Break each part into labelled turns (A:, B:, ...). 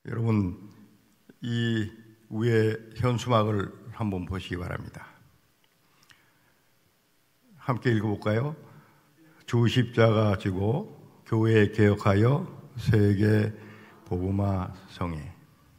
A: 여러분, 이 위에 현수막을 한번 보시기 바랍니다. 함께 읽어볼까요? 주 십자가 지고 교회 개혁하여 세계 복음화 성회.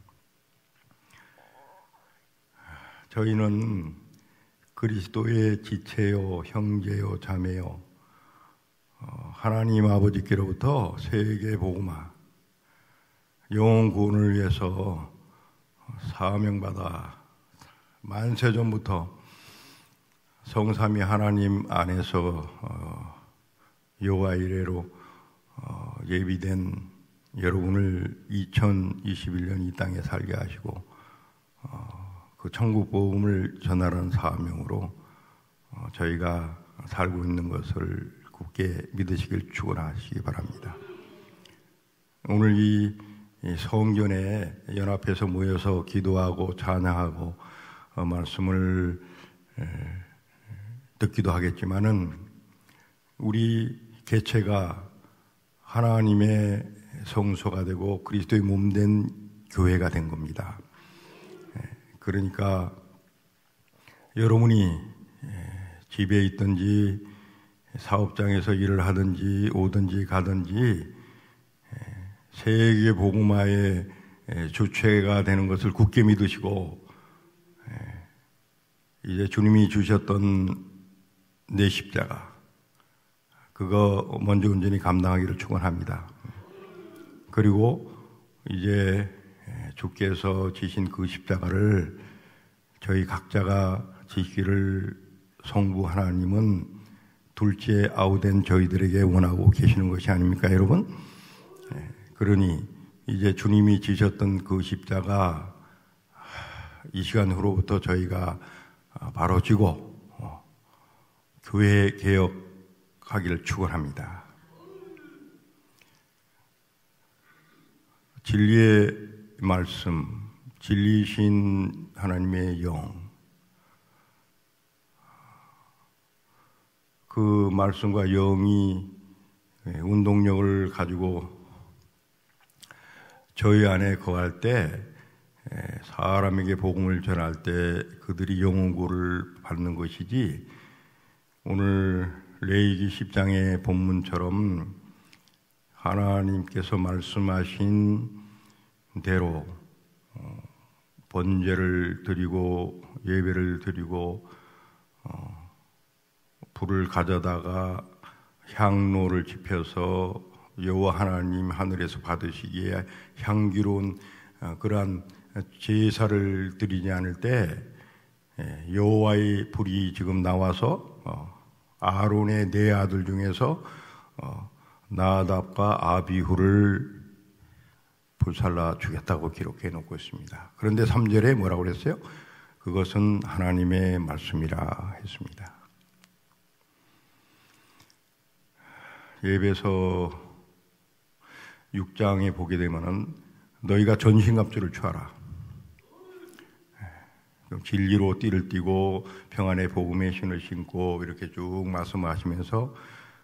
A: 저희는 그리스도의 지체요, 형제요, 자매요, 하나님 아버지께로부터 세계 복음화, 영혼 구원을 위해서 사명받아 만세전부터 성삼위 하나님 안에서 여호와 이레로 예비된 여러분을 2021년 이 땅에 살게 하시고 그 천국 복음을 전하라는 사명으로 저희가 살고 있는 것을 굳게 믿으시길 축원하시기 바랍니다. 오늘 이 성전에 연합해서 모여서 기도하고 찬양하고 말씀을 듣기도 하겠지만은 우리 개체가 하나님의 성소가 되고 그리스도의 몸된 교회가 된 겁니다. 그러니까 여러분이 집에 있든지 사업장에서 일을 하든지 오든지 가든지 세계 복음화의 주체가 되는 것을 굳게 믿으시고 이제 주님이 주셨던 내 십자가 그거 먼저 온전히 감당하기를 축원합니다. 그리고 이제 주께서 지신 그 십자가를 저희 각자가 지키기를 성부 하나님은 둘째 아우된 저희들에게 원하고 계시는 것이 아닙니까, 여러분? 그러니 이제 주님이 지셨던 그 십자가 이 시간 후로부터 저희가 바로 지고 교회 개혁하기를 축원합니다. 진리의 말씀, 진리신 하나님의 영, 그 말씀과 영이 운동력을 가지고 저희 안에 거할 때 사람에게 복음을 전할 때 그들이 영혼구를 받는 것이지, 오늘 레위기 10장의 본문처럼 하나님께서 말씀하신 대로 번제를 드리고 예배를 드리고 불을 가져다가 향로를 지펴서 여호와 하나님 하늘에서 받으시기에 향기로운 그러한 제사를 드리지 않을 때 여호와의 불이 지금 나와서 아론의 네 아들 중에서 나답과 아비후를 불살라 죽였다고 기록해 놓고 있습니다. 그런데 3절에 뭐라고 그랬어요? 그것은 하나님의 말씀이라 했습니다. 예배서 6장에 보게 되면은 너희가 전신갑주를 취하라. 진리로 띠를 띠고 평안의 복음의 신을 신고 이렇게 쭉 말씀하시면서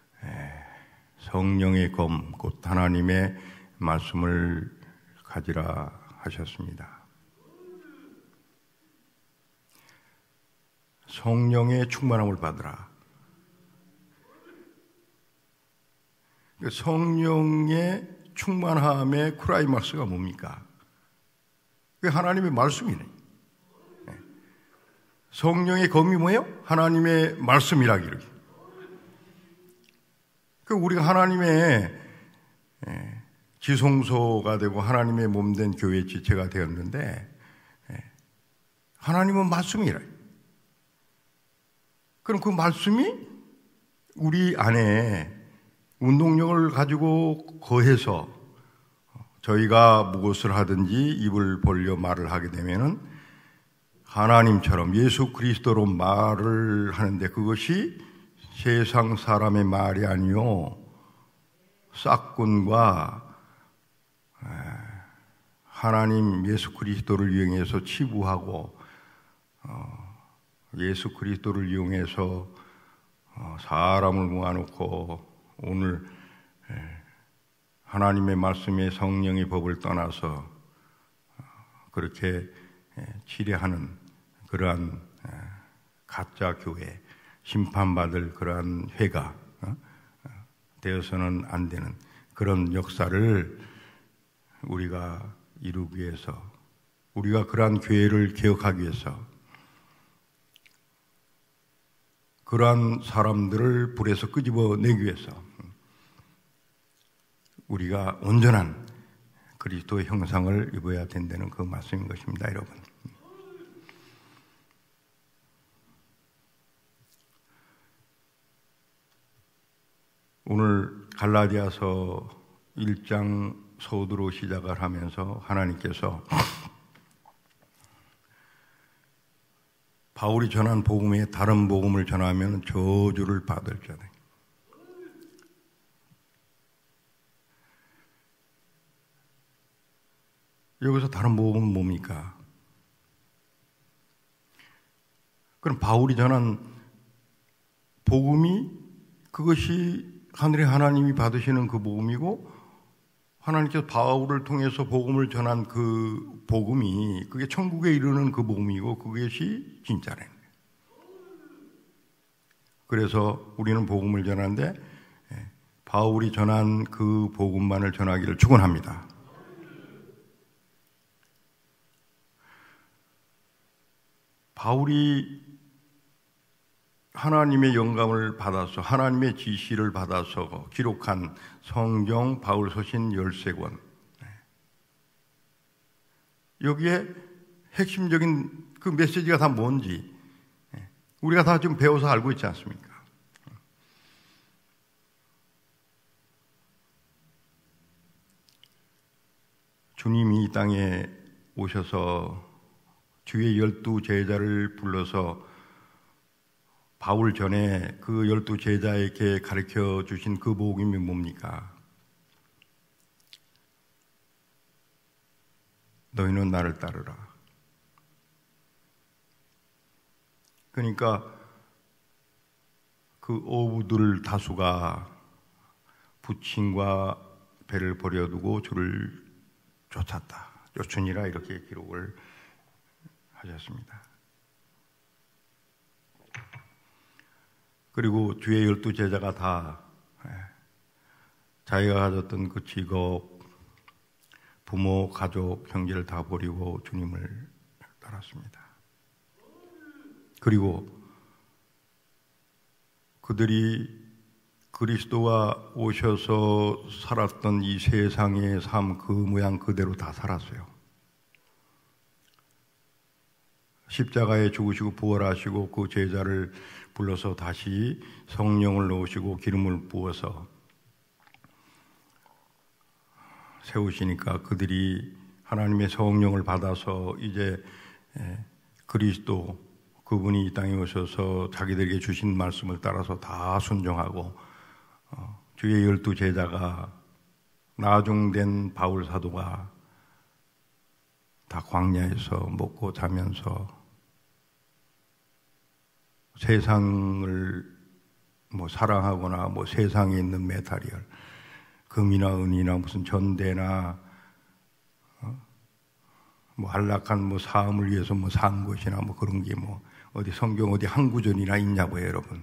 A: 성령의 검, 곧 하나님의 말씀을 가지라 하셨습니다. 성령의 충만함을 받으라. 성령의 충만함의 크라이막스가 뭡니까? 그게 하나님의 말씀이네. 성령의 검이 뭐예요? 하나님의 말씀이라기를. 우리가 하나님의 지성소가 되고 하나님의 몸된 교회 지체가 되었는데 하나님은 말씀이라. 그럼 그 말씀이 우리 안에 운동력을 가지고 거해서 저희가 무엇을 하든지 입을 벌려 말을 하게 되면은 하나님처럼 예수 그리스도로 말을 하는데 그것이 세상 사람의 말이 아니요 싹군과 하나님 예수 그리스도를 이용해서 치부하고 예수 그리스도를 이용해서 사람을 모아놓고 오늘 하나님의 말씀에 성령의 법을 떠나서 그렇게 치레하는 그러한 가짜 교회, 심판받을 그러한 회가 되어서는 안 되는 그런 역사를 우리가 이루기 위해서, 우리가 그러한 교회를 개혁하기 위해서, 그러한 사람들을 불에서 끄집어내기 위해서 우리가 온전한 그리스도의 형상을 입어야 된다는 그 말씀인 것입니다, 여러분. 오늘 갈라디아서 1장 서두로 시작을 하면서 하나님께서 바울이 전한 복음에 다른 복음을 전하면 저주를 받을 자다. 여기서 다른 복음은 뭡니까? 그럼 바울이 전한 복음이 그것이 하늘의 하나님이 받으시는 그 복음이고, 하나님께서 바울을 통해서 복음을 전한 그 복음이 그게 천국에 이르는 그 복음이고 그것이 진짜라는 거예요. 그래서 우리는 복음을 전하는데 바울이 전한 그 복음만을 전하기를 축원합니다. 바울이 하나님의 영감을 받아서, 하나님의 지시를 받아서 기록한 성경 바울 서신 13권, 여기에 핵심적인 그 메시지가 다 뭔지 우리가 다 좀 배워서 알고 있지 않습니까? 주님이 이 땅에 오셔서 주의 12 제자를 불러서 바울 전에 그 12 제자에게 가르쳐 주신 그 복음이 뭡니까? 너희는 나를 따르라. 그러니까 그 어부들 다수가 부친과 배를 버려두고 주를 쫓았다. 쫓으니라 이렇게 기록을 하셨습니다. 그리고 주의 12 제자가 다 자기가 가졌던 그 직업, 부모, 가족, 형제를 다 버리고 주님을 따랐습니다. 그리고 그들이 그리스도가 오셔서 살았던 이 세상의 삶 그 모양 그대로 다 살았어요. 십자가에 죽으시고 부활하시고 그 제자를 불러서 다시 성령을 넣으시고 기름을 부어서 세우시니까 그들이 하나님의 성령을 받아서 이제 그리스도 그분이 이 땅에 오셔서 자기들에게 주신 말씀을 따라서 다 순종하고 주의 12 제자가 나중된 바울 사도가 다 광야에서 먹고 자면서 세상을 사랑하거나 세상에 있는 메타리얼, 금이나 은이나 무슨 전대나 안락한 삶을 위해서 산 것이나 그런 게 어디 성경 어디 한 구절이나 있냐고요, 여러분.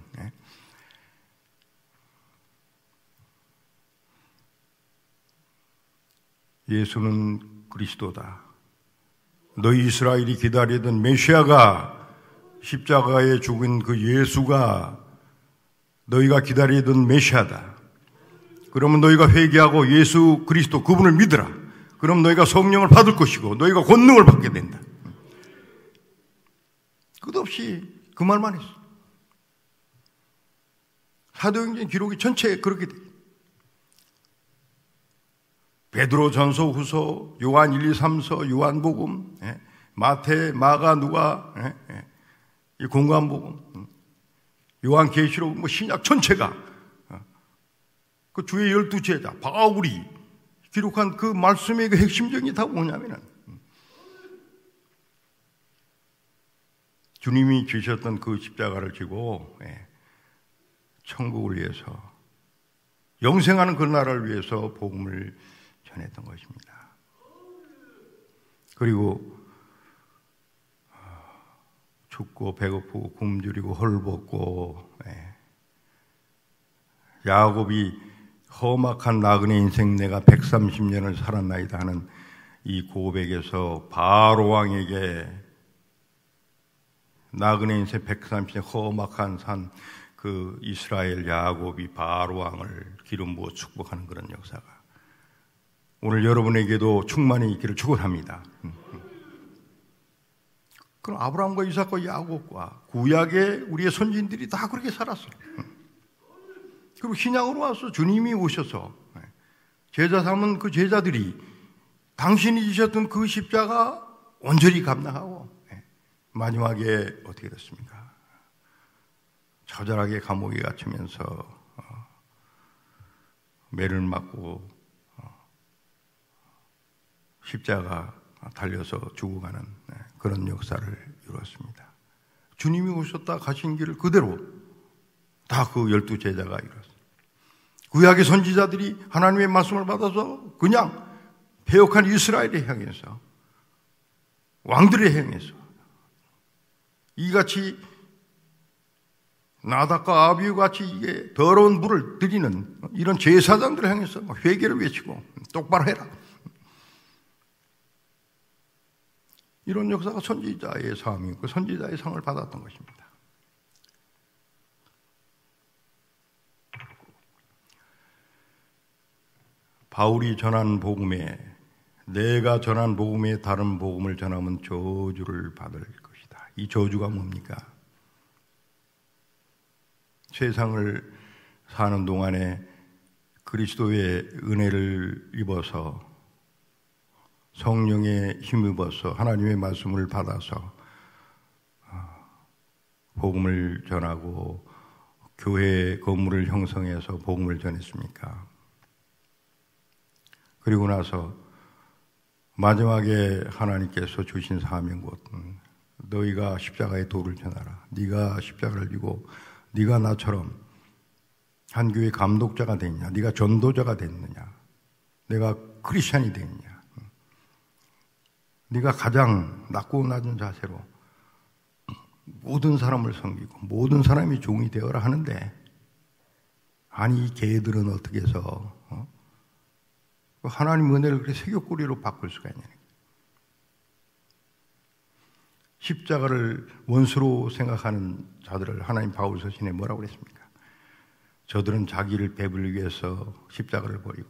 A: 예수는 그리스도다. 너희 이스라엘이 기다리던 메시아가, 십자가에 죽은 그 예수가 너희가 기다리던 메시아다. 그러면 너희가 회개하고 예수 그리스도 그분을 믿으라. 그럼 너희가 성령을 받을 것이고 너희가 권능을 받게 된다. 끝없이 그 말만 했어. 사도행전 기록이 전체에 그렇게 돼. 베드로 전서 후서, 요한 1, 2, 3서, 요한복음, 마태, 마가, 누가, 이 공관복음, 요한계시록, 신약 전체가 그 주의 12 제자 바울이 기록한 그 말씀의 그 핵심적인 다 뭐냐면은 주님이 주셨던 그 십자가를 지고 천국을 위해서, 영생하는 그 나라를 위해서 복음을 전했던 것입니다. 그리고 춥고 배고프고 굶주리고 헐벗고, 야곱이 험악한 나그네 인생 내가 130년을 살았나이다 하는 이 고백에서 바로 왕에게 나그네 인생 130년 험악한 산 그 이스라엘 야곱이 바로 왕을 기름 부어 축복하는 그런 역사가 오늘 여러분에게도 충만히 있기를 축원합니다. 그럼 아브라함과 이삭과 야곱과 구약의 우리의 선진들이 다 그렇게 살았어요. 그리고 신약으로 와서 주님이 오셔서 제자 삼은 그 제자들이 당신이 지셨던 그 십자가 온전히 감당하고 마지막에 어떻게 됐습니까? 처절하게 감옥에 갇히면서 매를 맞고 십자가 달려서 죽어가는 그런 역사를 이루었습니다. 주님이 오셨다 가신 길을 그대로 다 그 12 제자가 이뤘습니다. 구약의 선지자들이 하나님의 말씀을 받아서 그냥 배역한 이스라엘에 향해서 왕들에 향해서 이같이 나답과 아비후 같이 이게 더러운 물을 들이는 이런 제사장들을 향해서 회개를 외치고 똑바로 해라. 이런 역사가 선지자의 삶이고 선지자의 상을 받았던 것입니다. 바울이 전한 복음에 내가 전한 복음에 다른 복음을 전하면 저주를 받을 것이다. 이 저주가 뭡니까? 세상을 사는 동안에 그리스도의 은혜를 입어서 성령에 힘입어서 하나님의 말씀을 받아서 복음을 전하고 교회 건물을 형성해서 복음을 전했습니까? 그리고 나서 마지막에 하나님께서 주신 사명 곧 너희가 십자가의 도를 전하라. 네가 십자가를 지고 네가 나처럼 한 교회 감독자가 됐냐? 네가 전도자가 됐느냐? 내가 크리스찬이 됐냐? 네가 가장 낮고 낮은 자세로 모든 사람을 섬기고 모든 사람이 종이 되어라 하는데 아니 이 개들은 어떻게 해서 하나님 은혜를 그렇게 새벽꾸리로 바꿀 수가 있냐? 십자가를 원수로 생각하는 자들을 하나님 바울 서신에 뭐라고 그랬습니까? 저들은 자기를 배불리기 위해서 십자가를 버리고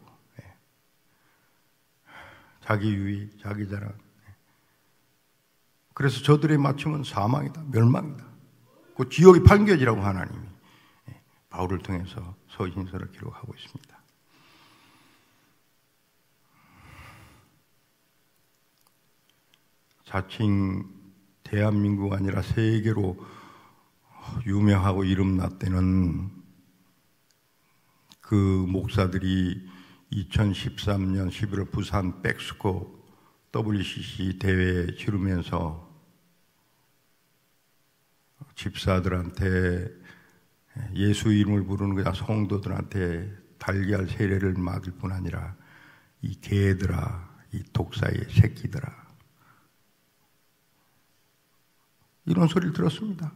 A: 자기 유의, 자기 자랑. 그래서 저들의 마침은 사망이다, 멸망이다. 그 지옥의 판결이라고 하나님이 바울을 통해서 서신서를 기록하고 있습니다. 자칭 대한민국 아니라 세계로 유명하고 이름났다는 그 목사들이 2013년 11월 부산 백스코 WCC 대회 치르면서 집사들한테 예수 이름을 부르는 그냥 성도들한테 달걀 세례를 맞을 뿐 아니라 이 개들아, 이 독사의 새끼들아 이런 소리를 들었습니다.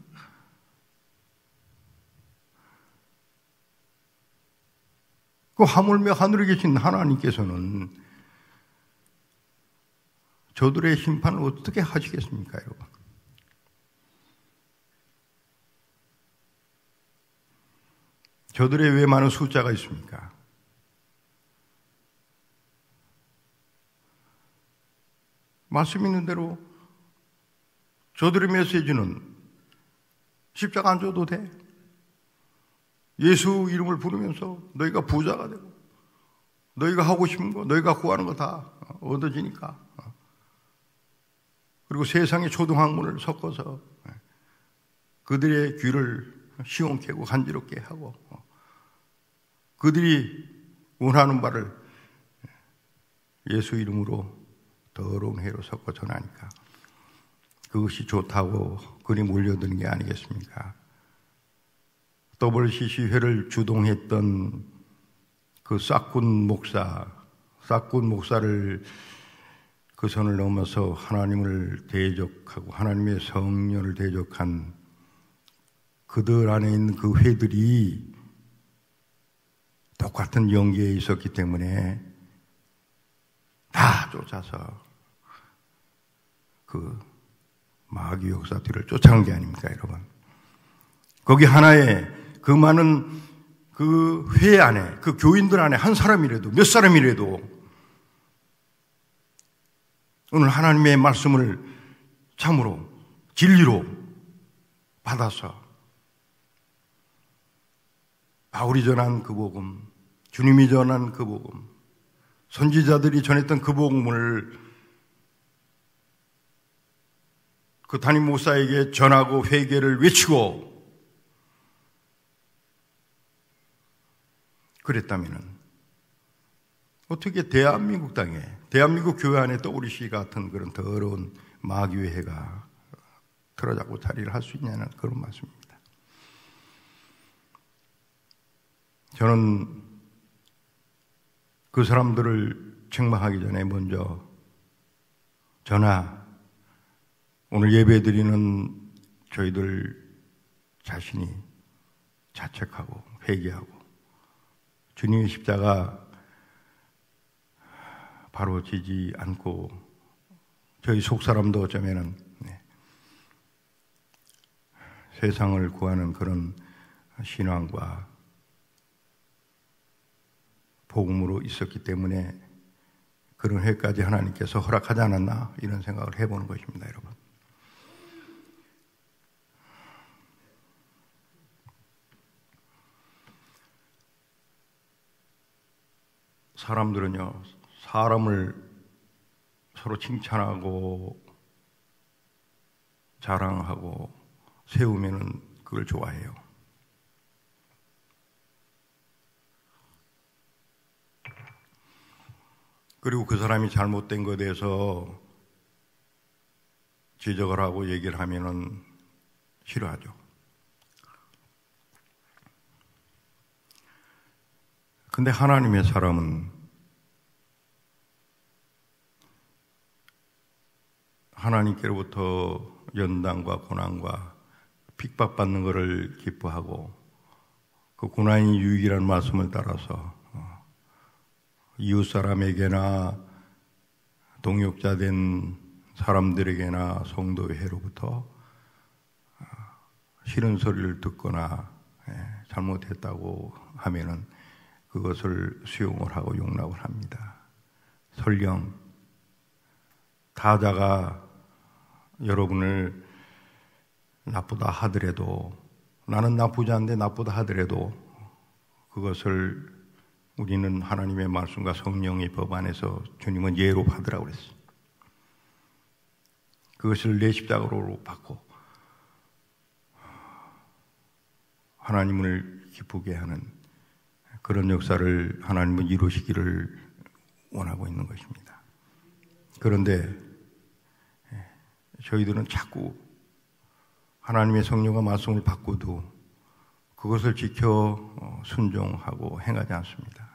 A: 그 하물며 하늘에 계신 하나님께서는 저들의 심판을 어떻게 하시겠습니까, 여러분? 저들의 왜 많은 숫자가 있습니까? 말씀 있는 대로 저들의 메시지는 십자가 안 져도 돼. 예수 이름을 부르면서 너희가 부자가 되고 너희가 하고 싶은 거, 너희가 구하는 거 다 얻어지니까. 그리고 세상의 초등학문을 섞어서 그들의 귀를 시원케 하고 간지럽게 하고 그들이 원하는 바를 예수 이름으로 더러운 해로 섞어 전하니까 그것이 좋다고 그리 몰려드는 게 아니겠습니까? WCC 회를 주동했던 그 싹군 목사를 그 선을 넘어서 하나님을 대적하고 하나님의 성령을 대적한 그들 안에 있는 그 회들이 똑같은 연계에 있었기 때문에 다 쫓아서 그 마귀 역사 뒤를 쫓아간 게 아닙니까, 여러분? 거기 하나의 그 많은 그 회 안에, 그 교인들 안에 한 사람이라도, 몇 사람이라도 오늘 하나님의 말씀을 참으로, 진리로 받아서 바울이 전한 그 복음, 주님이 전한 그 복음, 선지자들이 전했던 그 복음을 그 담임 목사에게 전하고 회개를 외치고 그랬다면 어떻게 대한민국 땅에, 대한민국 교회 안에 떠오르시 같은 그런 더러운 마귀의 해가 틀어잡고 자리를 할 수 있냐는 그런 말씀입니다. 저는 그 사람들을 책망하기 전에 먼저 저나 오늘 예배드리는 저희들 자신이 자책하고 회개하고 주님의 십자가 바로 지지 않고 저희 속사람도 어쩌면은 세상을 구하는 그런 신앙과 복음으로 있었기 때문에 그런 회까지 하나님께서 허락하지 않았나 이런 생각을 해보는 것입니다, 여러분. 사람들은요, 사람을 서로 칭찬하고 자랑하고 세우면은 그걸 좋아해요. 그리고 그 사람이 잘못된 것에 대해서 지적을 하고 얘기를 하면은 싫어하죠. 근데 하나님의 사람은 하나님께로부터 연단과 고난과 핍박받는 것을 기뻐하고 그 고난이 유익이라는 말씀을 따라서 이웃사람에게나 동역자 된 사람들에게나 성도회로부터 싫은 소리를 듣거나 잘못했다고 하면은 그것을 수용을 하고 용납을 합니다. 설령 타자가 여러분을 나쁘다 하더라도, 나는 나쁘지 않은데 나쁘다 하더라도 그것을 우리는 하나님의 말씀과 성령의 법 안에서 주님은 예로 받으라고 그랬어요. 그것을 내 십자가로 받고 하나님을 기쁘게 하는 그런 역사를 하나님은 이루시기를 원하고 있는 것입니다. 그런데 저희들은 자꾸 하나님의 성령과 말씀을 받고도 그것을 지켜 순종하고 행하지 않습니다.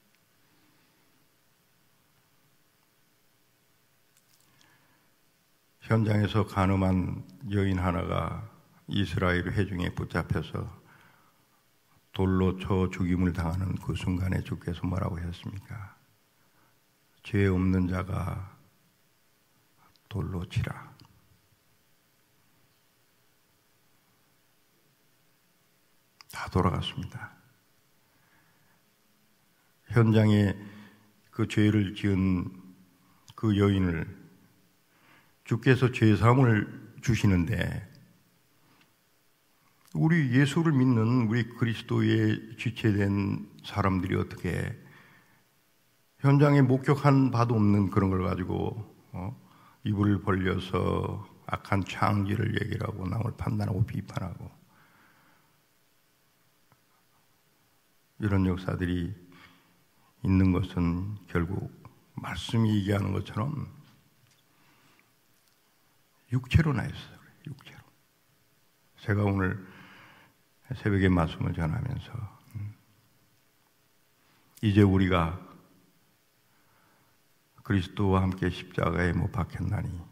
A: 현장에서 간음한 여인 하나가 이스라엘 회중에 붙잡혀서 돌로 쳐 죽임을 당하는 그 순간에 주께서 뭐라고 하셨습니까? 죄 없는 자가 돌로 치라. 다 돌아갔습니다. 현장에 그 죄를 지은 그 여인을 주께서 죄사함을 주시는데 우리 예수를 믿는 우리 그리스도에 지체된 사람들이 어떻게 현장에 목격한 바도 없는 그런 걸 가지고 입을 벌려서 악한 창기를 얘기를 하고 남을 판단하고 비판하고 이런 역사들이 있는 것은 결국 말씀이 얘기하는 것처럼 육체로 나였어요. 육체로. 제가 오늘 새벽에 말씀을 전하면서 이제 우리가 그리스도와 함께 십자가에 못 박혔나니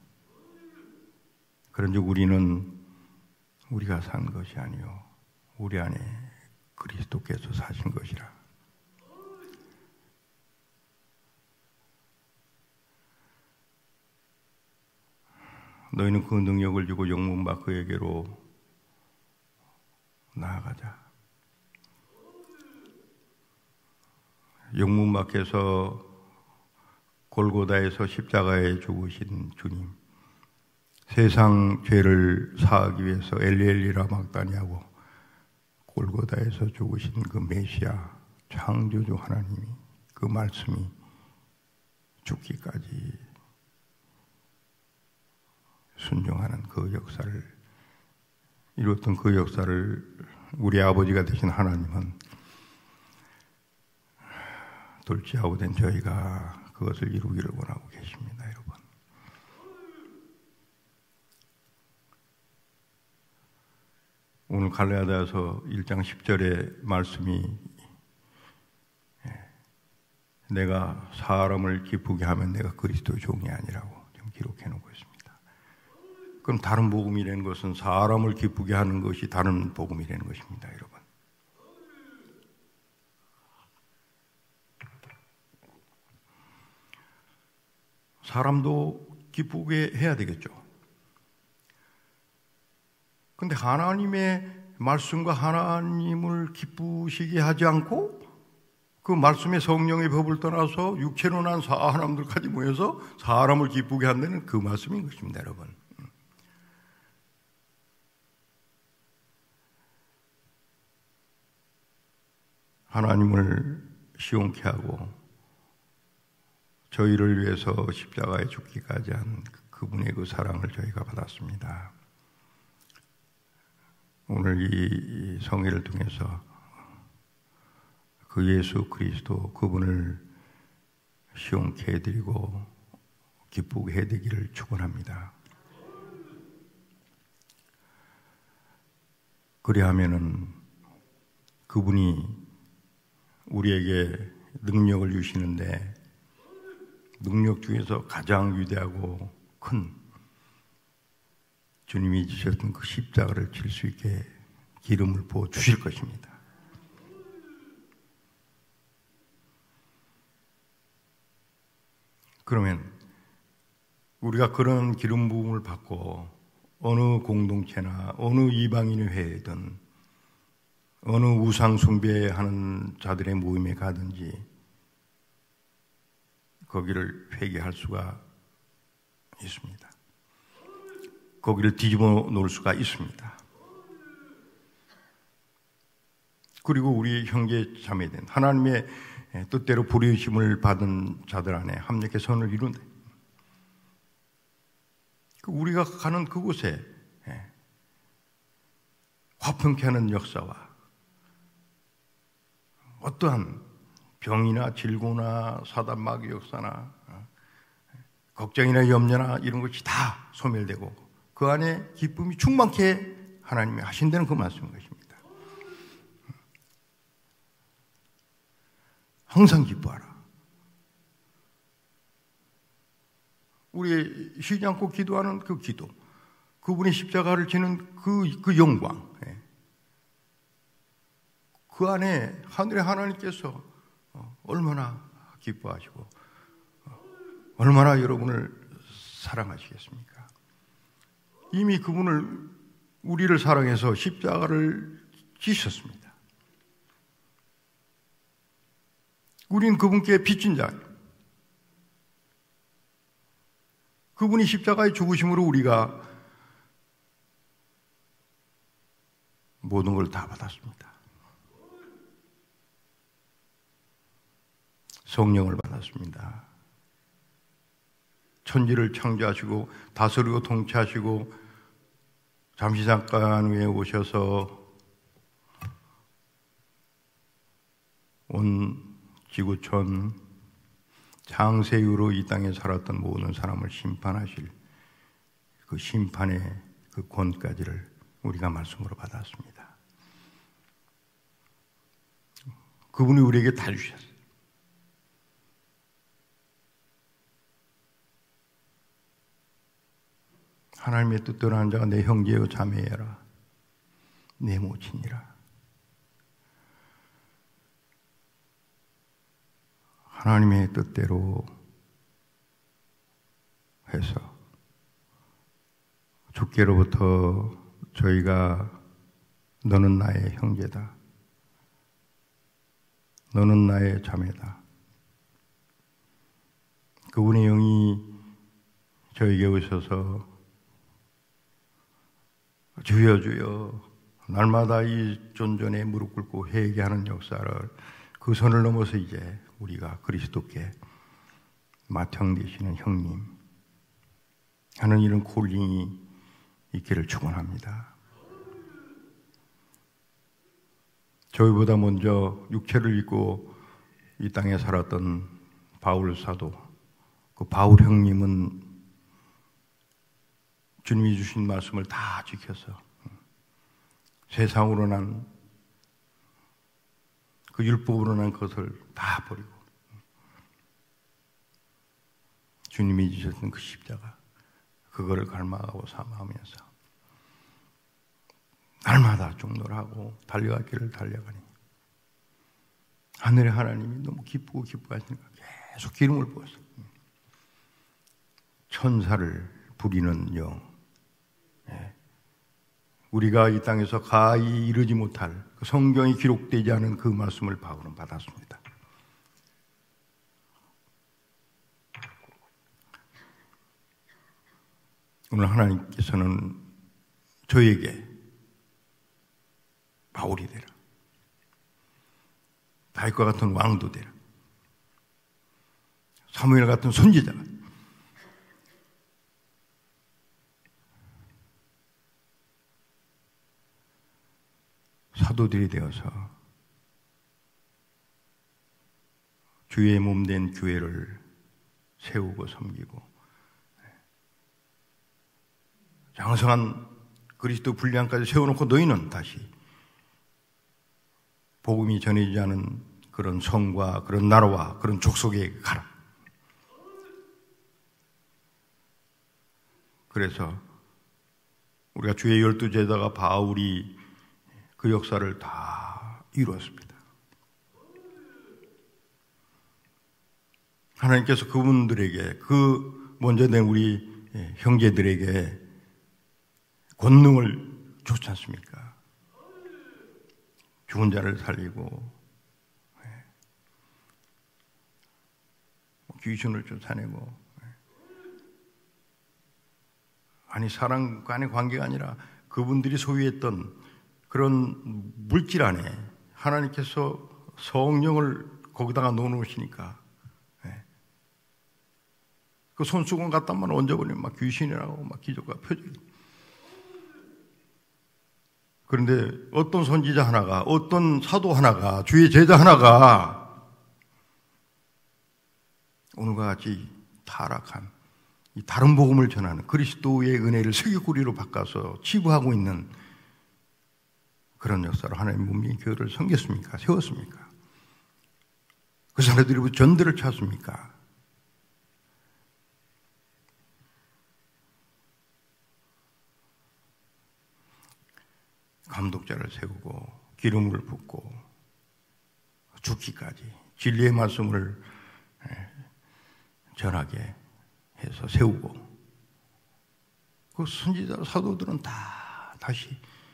A: 그런즉 우리는 우리가 산 것이 아니요 우리 안에 그리스도께서 사신 것이라. 너희는 그 능력을 주고 영문바 그에게로 나아가자. 영문밖에서 골고다에서 십자가에 죽으신 주님, 세상 죄를 사하기 위해서 엘리엘리라 막다니하고 골고다에서 죽으신 그 메시아 창조주 하나님이 그 말씀이 죽기까지 순종하는 그 역사를 이루었던 그 역사를 우리 아버지가 되신 하나님은 돌지하고 된 저희가 그것을 이루기를 원하고 계십니다, 여러분. 오늘 갈라디아서 1장 10절의 말씀이 내가 사람을 기쁘게 하면 내가 그리스도의 종이 아니라고 지금 기록해 놓고 있습니다. 그럼 다른 복음이라는 것은 사람을 기쁘게 하는 것이 다른 복음이라는 것입니다, 여러분. 사람도 기쁘게 해야 되겠죠. 근데 하나님의 말씀과 하나님을 기쁘시게 하지 않고 그 말씀의 성령의 법을 떠나서 육체로 난 사람들까지 모여서 사람을 기쁘게 한다는 그 말씀인 것입니다, 여러분. 하나님을 시온케 하고 저희를 위해서 십자가에 죽기까지 한 그분의 그 사랑을 저희가 받았습니다. 오늘 이 성회를 통해서 그 예수 그리스도 그분을 시온케 해드리고 기쁘게 해드리기를 축원합니다. 그리하면은 그분이 우리에게 능력을 주시는데 능력 중에서 가장 위대하고 큰 주님이 지셨던 그 십자가를 질 수 있게 기름을 부어 주실 것입니다. 그러면 우리가 그런 기름 부음을 받고 어느 공동체나 어느 이방인의 회의든 어느 우상 숭배하는 자들의 모임에 가든지 거기를 회개할 수가 있습니다. 거기를 뒤집어 놓을 수가 있습니다. 그리고 우리 형제 자매된 하나님의 뜻대로 부르심을 받은 자들 안에 합력해 선을 이룬다. 우리가 가는 그곳에 화평케 하는 역사와 어떠한 병이나 질고나 사단 마귀 역사나 걱정이나 염려나 이런 것이 다 소멸되고 그 안에 기쁨이 충만케 하나님이 하신다는 그 말씀인 것입니다. 항상 기뻐하라. 우리 쉬지 않고 기도하는 그 기도, 그분이 십자가를 지는 그 영광, 그 안에 하늘의 하나님께서 얼마나 기뻐하시고 얼마나 여러분을 사랑하시겠습니까? 이미 그분을 우리를 사랑해서 십자가를 지셨습니다. 우린 그분께 빚진 자예요. 그분이 십자가에 죽으심으로 우리가 모든 걸 다 받았습니다. 성령을 받았습니다. 천지를 창조하시고 다스리고 통치하시고 잠시 잠깐 후에 오셔서 온 지구촌 창세 이후로 이 땅에 살았던 모든 사람을 심판하실 그 심판의 그 권까지를 우리가 말씀으로 받았습니다. 그분이 우리에게 다 주셨어요. 하나님의 뜻대로 하는 자가 내 형제여 자매여라, 내 모친이라. 하나님의 뜻대로 해서 주께로부터 저희가 너는 나의 형제다, 너는 나의 자매다, 그분의 영이 저에게 오셔서 주여 주여 날마다 이 존전에 무릎 꿇고 회개하는 역사를, 그 선을 넘어서 이제 우리가 그리스도께 맏형 되시는 형님 하는 이런 콜링이 있기를 축원합니다. 저희보다 먼저 육체를 입고 이 땅에 살았던 바울 사도, 그 바울 형님은 주님이 주신 말씀을 다 지켜서 세상으로 난 그 율법으로 난 것을 다 버리고 주님이 주셨던 그 십자가, 그거를 갈망하고 사모하면서 날마다 중노하고 달려가기를 달려가니 하늘의 하나님이 너무 기쁘고 기뻐하시니까 계속 기름을 부었어요. 천사를 부리는 영, 우리가 이 땅에서 가히 이루지 못할 그 성경이 기록되지 않은 그 말씀을 바울은 받았습니다. 오늘 하나님께서는 저에게 바울이 되라, 다윗과 같은 왕도 되라, 사무엘 같은 선지자가, 사도들이 되어서 주의 몸된 교회를 세우고 섬기고 장성한 그리스도 분량까지 세워놓고 너희는 다시 복음이 전해지지 않은 그런 성과 그런 나라와 그런 족속에 가라. 그래서 우리가 주의 12제자가 바울이 그 역사를 다 이루었습니다. 하나님께서 그분들에게, 그 먼저 된 우리 형제들에게 권능을 줬지 않습니까? 죽은 자를 살리고 귀신을 쫓아내고, 아니 사람 간의 관계가 아니라 그분들이 소유했던 그런 물질 안에 하나님께서 성령을 거기다가 넣어놓으시니까 그 손수건 갖다만 얹어버리면 막 귀신이라고 막 기적과 표적이. 그런데 어떤 선지자 하나가, 어떤 사도 하나가, 주의 제자 하나가 오늘과 같이 타락한 이 다른 복음을 전하는 그리스도의 은혜를 세계구리로 바꿔서 치부하고 있는 그런 역사로 하나님 몸린 교회를 섬겼습니까? 세웠습니까? 그 사람들이 전대를 찾습니까? 감독자를 세우고 기름을 붓고 죽기까지 진리의 말씀을 전하게 해서 세우고, 그 선지자 사도들은 다 다시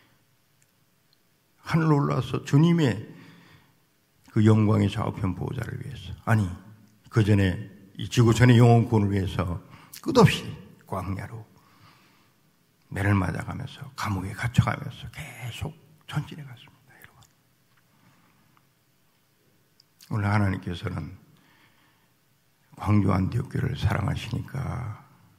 A: 하늘로 올라와서 주님의 그 영광의 좌우편 보호자를 위해서, 아니 그 전에 이 지구촌의 영혼 구원을 위해서 끝없이 광야로 매를 맞아가면서 감옥에 갇혀가면서 계속 전진해 갔습니다. 여러분, 오늘 하나님께서는 광주 안디옥교를 사랑하시니까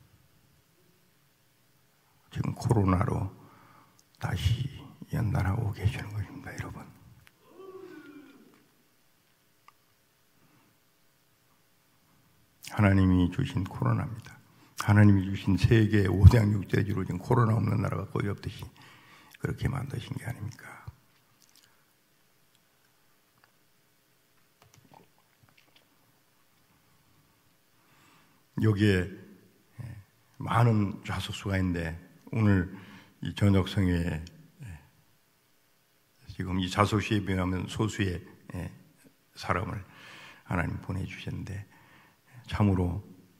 A: 지금 코로나로 다시 연단하고 계시는 것입니다. 여러분, 하나님이 주신 코로나입니다. 하나님이 주신 세계 5대 6대주로 지금 코로나 없는 나라가 거의 없듯이 그렇게 만드신 게 아닙니까? 여기에 많은 좌석수가 있는데 오늘 이 저녁 성회에 지금 이 자소시에 비하면 소수의 사람을 하나님 보내주셨는데 참으로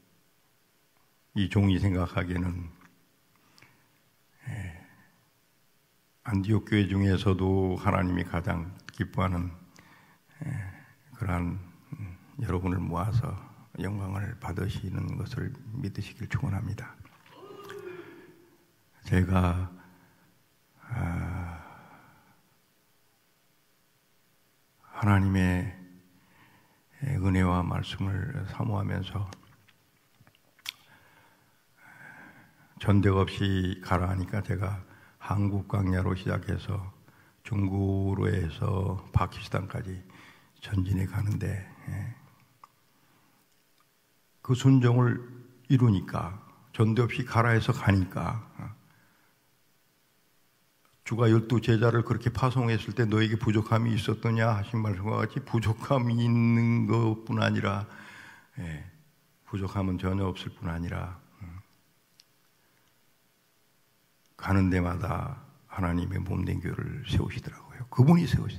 A: 이 종이 생각하기에는 안디옥 교회 중에서도 하나님이 가장 기뻐하는 그러한 여러분을 모아서 영광을 받으시는 것을 믿으시길 축원합니다. 제가 하나님의 은혜와 말씀을 사모하면서 전대 없이 가라 하니까 제가 한국 광야로 시작해서 중구로 해서 파키스탄까지 전진해 가는데 그 순종을 이루니까 전대 없이 가라 해서 가니까 주가 12제자를 그렇게 파송했을 때 너에게 부족함이 있었더냐 하신 말씀과 같이 부족함이 있는 것뿐 아니라 부족함은 전혀 없을 뿐 아니라 가는 데마다 하나님의 몸된 교회를 세우시더라고요. 그분이 세우세요.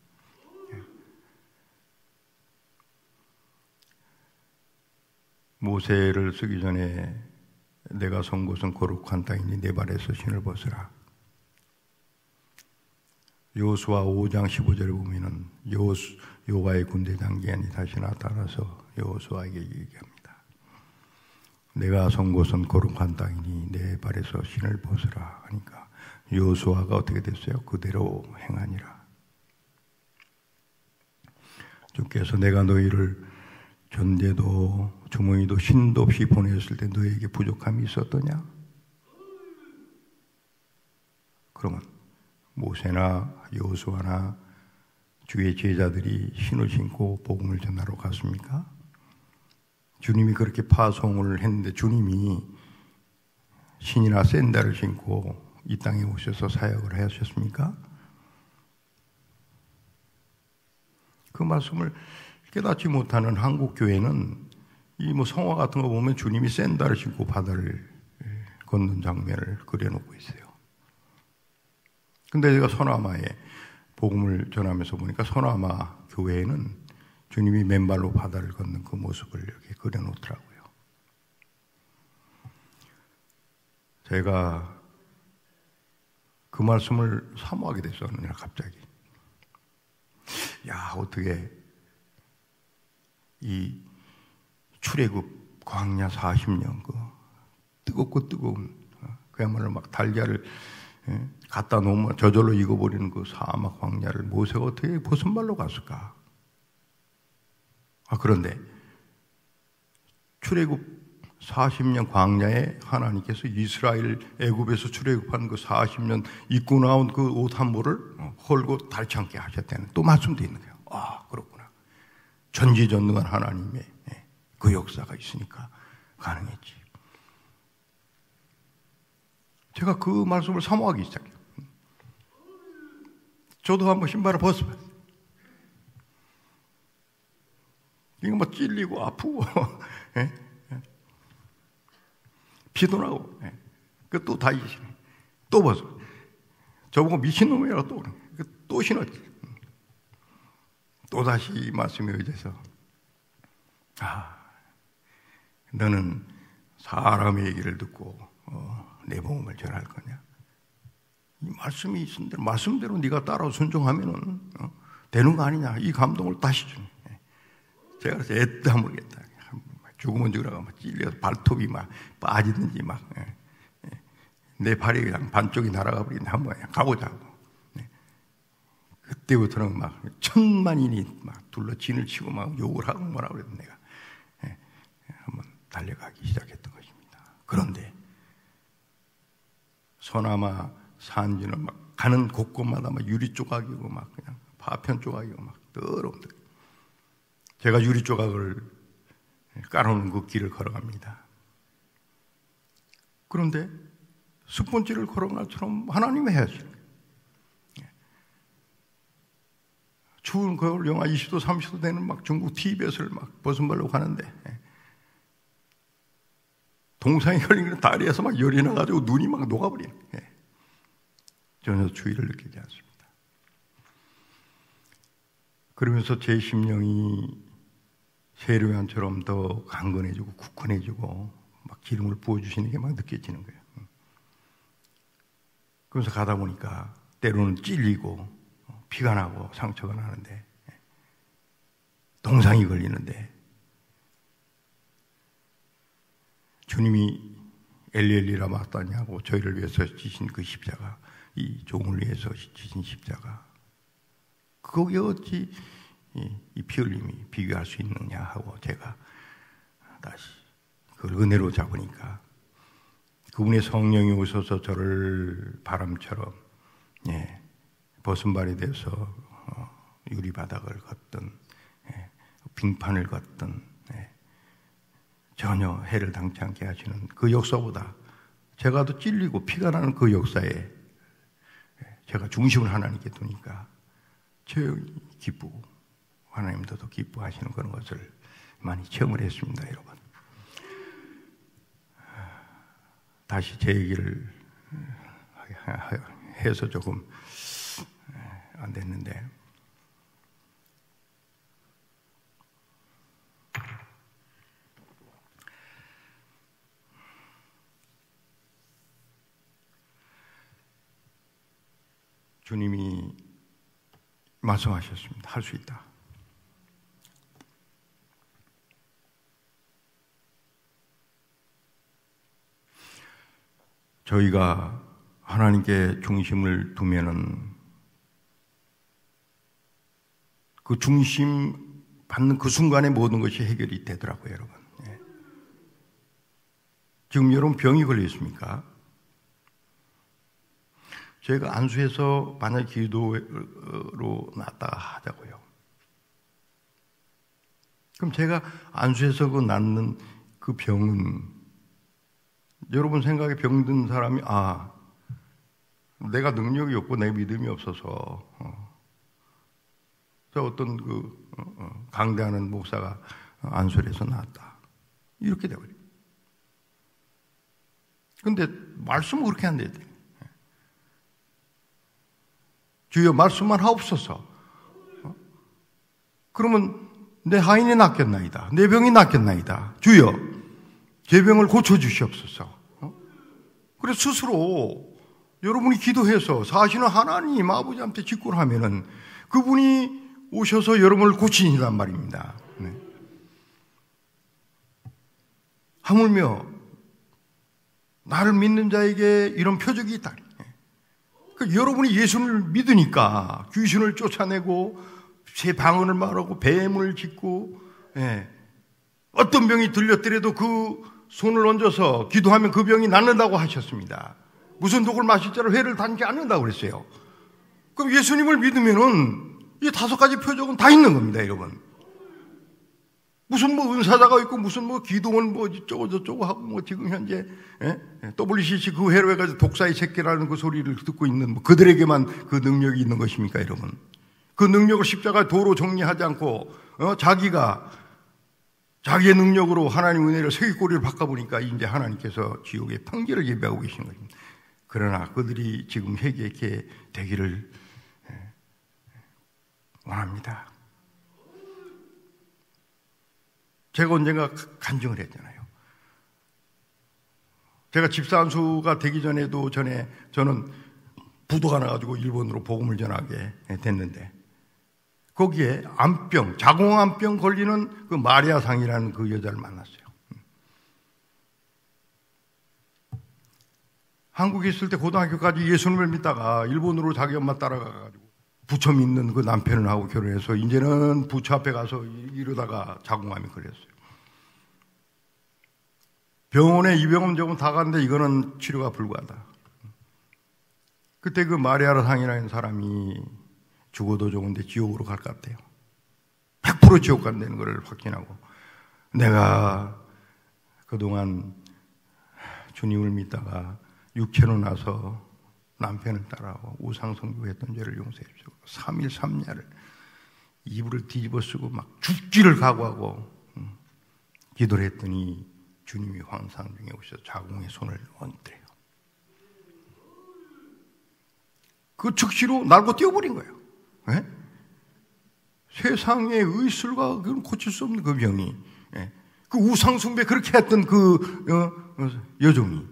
A: 모세를 쓰기 전에 내가 선 곳은 거룩한 땅이니 내 발에서 신을 벗으라. 여호수아 5장 15절에 보면은 여호와의 군대 장관이 다시 나타나서 여호수아에게 얘기합니다. 내가 선 곳은 거룩한 땅이니 내 발에서 신을 벗으라 하니까 여호수아가 어떻게 됐어요? 그대로 행하니라. 주께서 내가 너희를 전대도 주머니도 신도 없이 보냈을 때 너희에게 부족함이 있었더냐? 그러면 모세나 여호수아나 주의 제자들이 신을 신고 복음을 전하러 갔습니까? 주님이 그렇게 파송을 했는데 주님이 신이나 샌들을 신고 이 땅에 오셔서 사역을 하셨습니까? 그 말씀을 깨닫지 못하는 한국 교회는 이 성화 같은 거 보면 주님이 샌들을 신고 바다를 걷는 장면을 그려놓고 있어요. 근데 제가 서남아에 복음을 전하면서 보니까 서남아 교회에는 주님이 맨발로 바다를 걷는 그 모습을 이렇게 그려놓더라고요. 제가 그 말씀을 사모하게 됐어요. 어느 날 갑자기. 야, 어떻게 이 출애굽 광야 40년 그 뜨겁고 뜨거운 그야말로 막 달걀을 갖다 놓으면 저절로 익어버리는 그 사막 광야를 모세가 어떻게 벗은 발로 갔을까? 그런데 출애굽 40년 광야에 하나님께서 이스라엘 애굽에서 출애굽한 그 40년 입고 나온 그 옷 한 벌을 헐고 닳지 않게 하셨다는 또 말씀도 있는 거예요. 그렇구나. 전지전능한 하나님의 그 역사가 있으니까 가능했지. 제가 그 말씀을 사모하기 시작해요. 저도 한번 신발을 벗어봤어요. 이거 뭐 찔리고 아프고 피도 나고 또 다 이시네. 또 벗어. 저보고 미친놈이라고 또 신었지. 또다시 말씀에 의해서 너는 사람의 얘기를 듣고 내 복음을 전할 거냐? 이 말씀이 있은 대로 말씀대로 네가 따라 순종하면은 되는 거 아니냐? 이 감동을 다시 주네. 제가 그래서 애다 모르겠다. 죽으면 죽으라고 막 찔려서 발톱이 막 빠지든지 막 내 발이 그냥 반쪽이 날아가 버리는데 한번 가보자고. 그때부터는 막 천만인이 막 둘러 진을 치고 막 욕을 하고 뭐라 그래도 내가 한번 달려가기 시작했던 것입니다. 그런데 서남아 산지는 막 가는 곳곳마다 막 유리 조각이고 막 그냥 파편 조각이고 막 더러운데 제가 유리 조각을 깔아놓은 그 길을 걸어갑니다. 그런데 스폰지를 걸어간 것처럼 하나님이 해야지. 추운 겨울 영하 20도 30도 되는 막 중국 티벳을 막 벗은 발로 가는데 동상이 걸린 다리에서 막 열이 나가지고 눈이 막 녹아버리는 거예요. 전혀 주의를 느끼지 않습니다. 그러면서 제 심령이 세례요한처럼 더 강건해지고 굳건해지고 막 기름을 부어주시는 게 막 느껴지는 거예요. 그러면서 가다 보니까 때로는 찔리고 피가 나고 상처가 나는데, 동상이 걸리는데, 주님이 엘리엘리라 마따냐고 저희를 위해서 지신 그 십자가, 이 종을 위해서 지신 십자가, 거기에 어찌 이 피 흘림이 비교할 수 있느냐 하고 제가 다시 그걸 은혜로 잡으니까 그분의 성령이 오셔서 저를 바람처럼 벗은발이 돼서 유리바닥을 걷든 빙판을 걷든 전혀 해를 당치 않게 하시는 그 역사보다 제가 더 찔리고 피가 나는 그 역사에 제가 중심을 하나님께 두니까 조용히 기쁘고 하나님도 더 기뻐하시는 그런 것을 많이 체험을 했습니다, 여러분. 다시 제 얘기를 해서 조금 안 됐는데, 주님이 말씀하셨습니다. 할 수 있다. 저희가 하나님께 중심을 두면은 그 중심 받는 그 순간에 모든 것이 해결이 되더라고요, 여러분. 지금 여러분 병이 걸려 있습니까? 제가 안수해서 만약 기도로 낫다 하자고요. 그럼 제가 안수해서 그 낫는 그 병은 여러분 생각에 병든 사람이 내가 능력이 없고 내 믿음이 없어서 저 어떤 강대하는 목사가 안수를 해서 나았다 이렇게 돼버려요. 근데 말씀은 그렇게 안 돼요. 주여 말씀만 하옵소서. 그러면 내 하인이 낫겠나이다. 내 병이 낫겠나이다. 주여 제 병을 고쳐주시옵소서. 그래서 스스로 여러분이 기도해서 사실은 하나님 아버지한테 직구를 하면은 그분이 오셔서 여러분을 고치신단 말입니다. 하물며 나를 믿는 자에게 이런 표적이 있다. 그러니까 여러분이 예수를 믿으니까 귀신을 쫓아내고 새 방언을 말하고 뱀을 짓고 어떤 병이 들렸더라도 그 손을 얹어서 기도하면 그 병이 낫는다고 하셨습니다. 무슨 독을 마실 자로 회를 단지 않는다고 그랬어요. 그럼 예수님을 믿으면은 이 5가지 표적은 다 있는 겁니다, 여러분. 무슨 은사자가 있고 무슨 기도원 이쩌고 저쩌고 하고 지금 현재 WCC 그 회로 해가지고 독사의 새끼라는 그 소리를 듣고 있는 그들에게만 그 능력이 있는 것입니까, 여러분? 그 능력을 십자가에 도로 정리하지 않고 자기의 능력으로 하나님 은혜를 세기꼬리를 바꿔보니까 이제 하나님께서 지옥의 판결을 예비하고 계신 것입니다. 그러나 그들이 지금 회개케 되기를 원합니다. 제가 언젠가 간증을 했잖아요. 제가 집사 안수가 되기 전에도 저는 부도가 나가지고 일본으로 복음을 전하게 됐는데 거기에 자궁암병 걸리는 그 마리아상이라는 그 여자를 만났어요. 한국에 있을 때 고등학교까지 예수님을 믿다가 일본으로 자기 엄마 따라가가지고 부처 믿는 그 남편을 하고 결혼해서 이제는 부처 앞에 가서 이러다가 자궁암이 걸렸어요. 병원에 이병원 저건 다 갔는데 이거는 치료가 불가하다. 그때 그 마리아라 상이라는 사람이 죽어도 좋은데 지옥으로 갈 것 같아요. 100% 지옥 간다는 걸 확신하고 내가 그동안 주님을 믿다가 육체로 나서 남편을 따라하고 우상숭배했던 죄를 용서해 주시고 3일 3야를 이불을 뒤집어 쓰고 막 죽기를 각오하고 기도를 했더니 주님이 환상 중에 오셔서 자궁에 손을 얹더래요. 그 즉시로 날고 뛰어버린 거예요. 네? 세상의 의술과 고칠 수 없는 그 병이, 그 우상숭배 그렇게 했던 그 여종이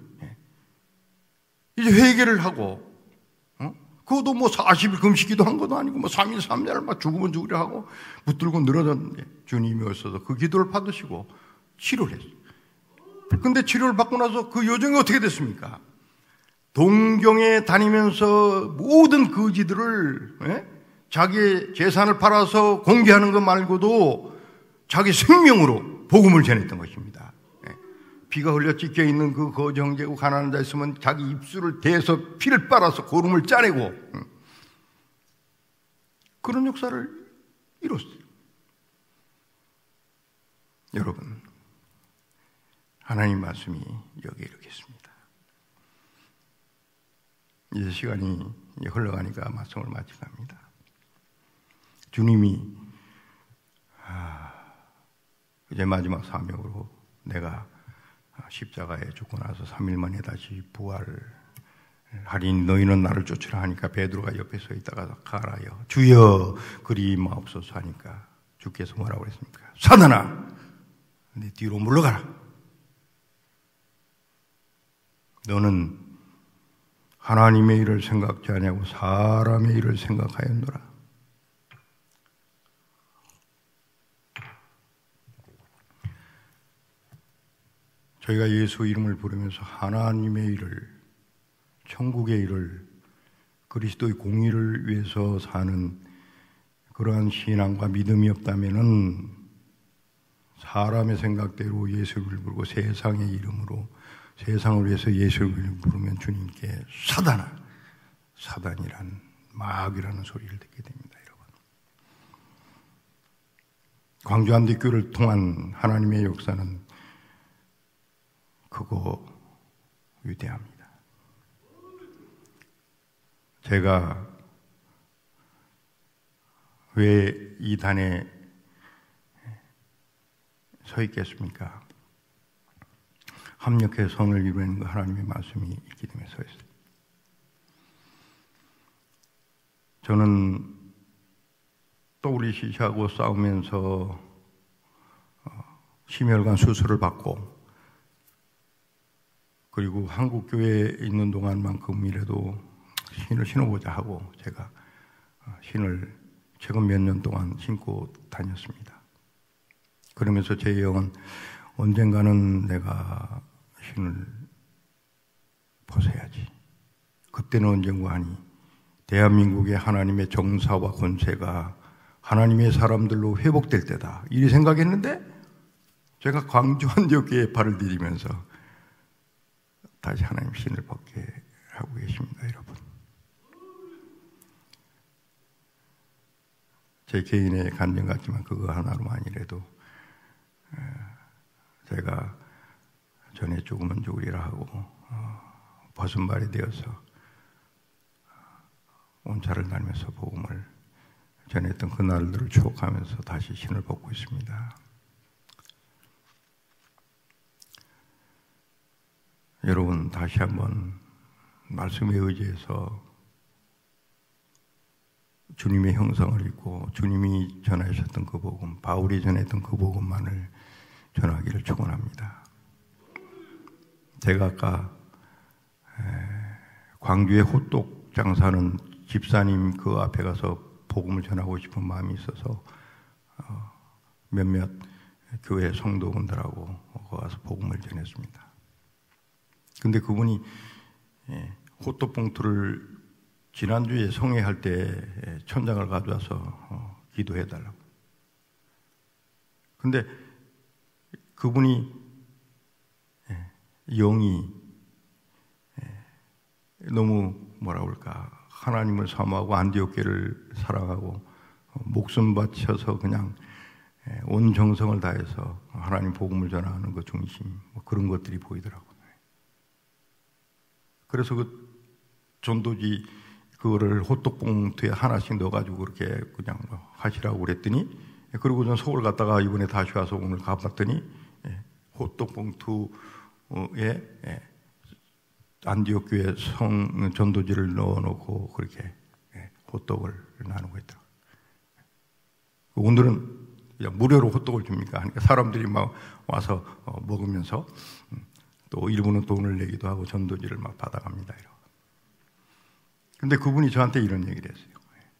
A: 이제 회개를 하고, 그것도 뭐 40일 금식기도 한 것도 아니고 뭐 3일 3일 막 죽으면 죽으려 하고 붙들고 늘어졌는데 주님이 오셔서 그 기도를 받으시고 치료를 했어요. 근데 치료를 받고 나서 그 여종이 어떻게 됐습니까? 동경에 다니면서 모든 거지들을 자기의 재산을 팔아서 공개하는 것 말고도 자기 생명으로 복음을 전했던 것입니다. 피가 흘려 찢겨 있는 그 거지 형제고 가난한 자 있으면 자기 입술을 대서 피를 빨아서 고름을 짜내고 그런 역사를 이뤘어요. 여러분, 하나님 말씀이 여기에 이렇게 있습니다. 이제 시간이 흘러가니까 말씀을 마치갑니다. 주님이 이제 마지막 사명으로 내가 십자가에 죽고 나서 3일 만에 다시 부활하리니 너희는 나를 쫓으라 하니까 베드로가 옆에 서 있다가 가라여 주여 그리 마옵소서 하니까 주께서 뭐라고 그랬습니까? 사단아 내 뒤로 물러가라. 너는 하나님의 일을 생각지 아니하고 사람의 일을 생각하였노라. 저희가 예수 이름을 부르면서 하나님의 일을, 천국의 일을, 그리스도의 공의를 위해서 사는 그러한 신앙과 믿음이 없다면은 사람의 생각대로 예수를 부르고 세상의 이름으로 세상을 위해서 예수를 부르면 주님께 사단이란 마귀라는 소리를 듣게 됩니다, 여러분. 광주 안디교를 통한 하나님의 역사는 크고 위대합니다. 제가 왜 이 단에 서 있겠습니까? 합력해 선을 이루는 그 하나님의 말씀이 있기 때문에 서 있어요. 저는 또우리 시시하고 싸우면서 심혈관 수술을 받고 그리고 한국 교회에 있는 동안만큼이라도 신을 신어보자 하고 제가 신을 최근 몇 년 동안 신고 다녔습니다. 그러면서 제 영은 언젠가는 내가 신을 벗어야지. 그때는 언젠가 하니 대한민국의 하나님의 정사와 권세가 하나님의 사람들로 회복될 때다. 이 생각했는데 제가 광주 안디옥교회에 발을 디디면서 다시 하나님 신을 벗게 하고 계십니다, 여러분. 제 개인의 감정 같지만 그거 하나로만이라도 제가 전에 죽으면 죽으리라 하고 벗은 발이 되어서 온차를 다니면서 복음을 전했던 그 날들을 추억하면서 다시 신을 벗고 있습니다. 여러분, 다시 한번 말씀에 의지해서 주님의 형상을 입고 주님이 전하셨던 그 복음, 바울이 전했던 그 복음만을 전하기를 축원합니다. 제가 아까 광주에 호떡 장사하는 집사님 그 앞에 가서 복음을 전하고 싶은 마음이 있어서 몇몇 교회 성도분들하고 가서 복음을 전했습니다. 근데 그분이 호떡 봉투를 지난주에 성회할 때 천장을 가져와서 기도해달라고. 근데 그분이 영이 너무 뭐라 그럴까 하나님을 사모하고 안디옥교를 사랑하고 목숨 바쳐서 그냥 온 정성을 다해서 하나님 복음을 전하는 그 중심 뭐 그런 것들이 보이더라고요. 그래서 그 전도지 그거를 호떡봉투에 하나씩 넣어가지고 그렇게 그냥 하시라고 그랬더니 그리고 전 서울 갔다가 이번에 다시 와서 오늘 가봤더니 호떡 봉투에 안디옥 교회 성 전도지를 넣어놓고 그렇게 호떡을 나누고 있더라고요. 오늘은 그냥 무료로 호떡을 줍니까? 그러니까 사람들이 막 와서 먹으면서 또 일부는 돈을 내기도 하고 전도지를 막 받아갑니다. 근데 그분이 저한테 이런 얘기를 했어요.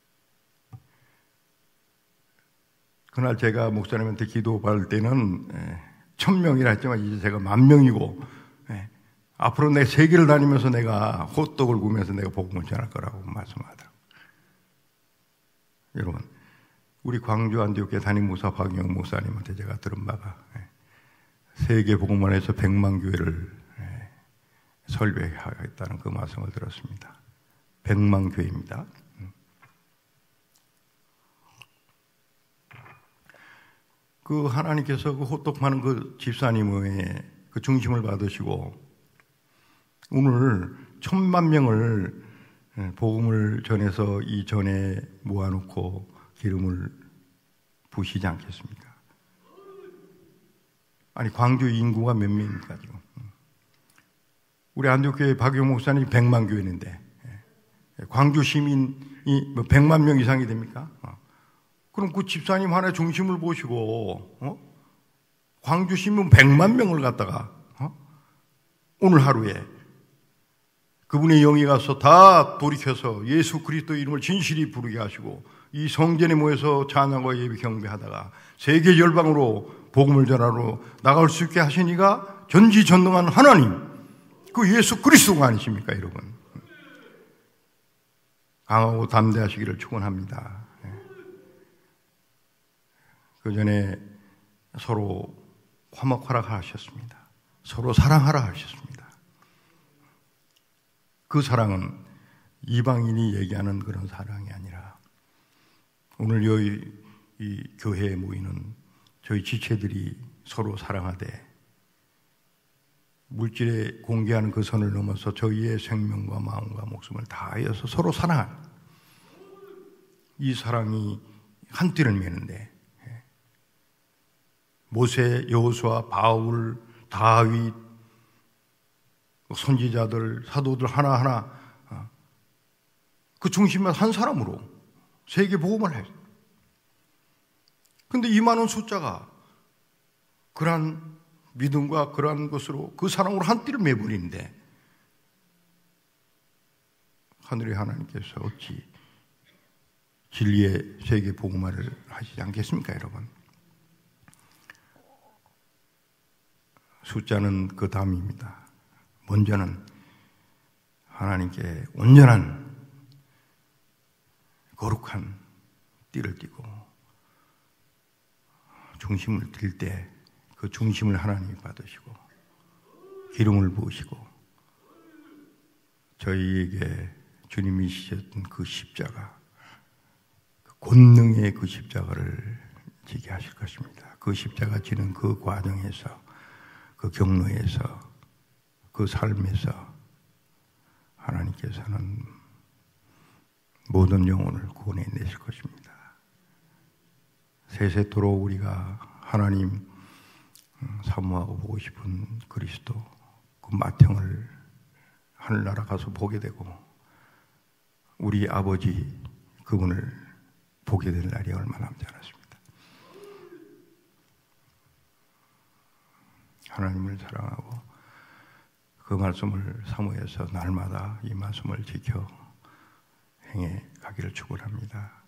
A: 그날 제가 목사님한테 기도받을 때는 1000명이라 했지만 이제 제가 10,000명이고 앞으로 내 세계를 다니면서 내가 호떡을 구우면서 내가 복음을 전할 거라고 말씀하더라고요. 여러분, 우리 광주 안디옥 교회 담임 목사 박영 목사님한테 제가 들은 바가 세계 복음원에서 100만 교회를 설교하겠다는 그 말씀을 들었습니다. 100만 교회입니다. 그 하나님께서 그 호떡 파는 그 집사님의 그 중심을 받으시고 오늘 1000만 명을 복음을 전해서 이 전에 모아놓고 기름을 부시지 않겠습니까? 아니 광주 인구가 몇 명입니까 지금? 우리 안디옥교회 박용 목사님 100만 교회인데 광주 시민이 뭐 100만 명 이상이 됩니까? 그럼 그 집사님 하나의 중심을 보시고 광주 시민 100만 명을 갖다가 오늘 하루에 그분의 영이 가서 다 돌이켜서 예수 그리스도 이름을 진실히 부르게 하시고 이 성전에 모여서 찬양과 예배 경배하다가 세계 열방으로 복음을 전하러 나갈 수 있게 하시니가 전지전능한 하나님 그 예수 그리스도가 아니십니까 여러분? 강하고 담대하시기를 축원합니다. 그 전에 서로 화목하라 하셨습니다. 서로 사랑하라 하셨습니다. 그 사랑은 이방인이 얘기하는 그런 사랑이 아니라 오늘 여기 이 교회에 모이는 저희 지체들이 서로 사랑하되 물질에 공개하는 그 선을 넘어서 저희의 생명과 마음과 목숨을 다하여서 서로 사랑하는 이 사랑이 한 띠를 메는데 모세, 여호수아, 바울, 다윗, 선지자들, 사도들 하나하나 그 중심에 한 사람으로 세계 복음을 해요. 그런데 이 많은 숫자가 그러한 믿음과 그러한 것으로 그 사랑으로 한 띠를 매버리는데 하늘의 하나님께서 어찌 진리의 세계 복음화를 하시지 않겠습니까, 여러분? 숫자는 그 다음입니다. 먼저는 하나님께 온전한 거룩한 띠를 띠고 중심을 들 때 그 중심을 하나님이 받으시고 기름을 부으시고 저희에게 주님이 지셨던 그 십자가 그 권능의 그 십자가를 지게 하실 것입니다. 그 십자가 지는 그 과정에서 그 경로에서 그 삶에서 하나님께서는 모든 영혼을 구원해 내실 것입니다. 세세토록 우리가 하나님 사모하고 보고 싶은 그리스도 그 맏형을 하늘나라 가서 보게 되고 우리 아버지 그분을 보게 될 날이 얼마 남지 않았습니다. 하나님을 사랑하고 그 말씀을 사모해서 날마다 이 말씀을 지켜 행해 가기를 축원합니다.